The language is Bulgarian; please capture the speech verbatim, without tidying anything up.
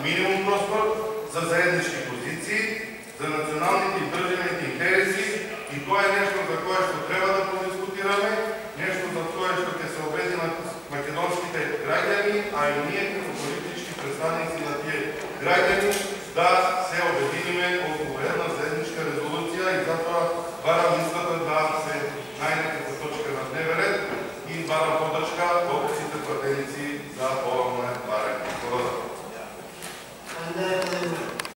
минимум простор за заеднички позиции, за националните и държавните интереси, и това е нещо, за което трябва да подискутираме, нещо, за което ще се убеди на македонските граждани, а и ние като политически представници на тия граждани да се обединиме